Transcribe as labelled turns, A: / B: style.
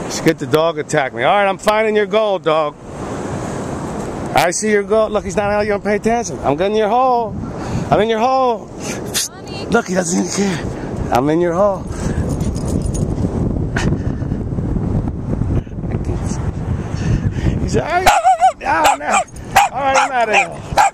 A: Get the dog attack me. All right, I'm finding your gold, dog. I see your gold. Look, he's not out. You don't pay attention. I'm getting your hole. I'm in your hole. Psst. Look, he doesn't even care. I'm in your hole. He's all right. Oh, no. All right, I'm out of here.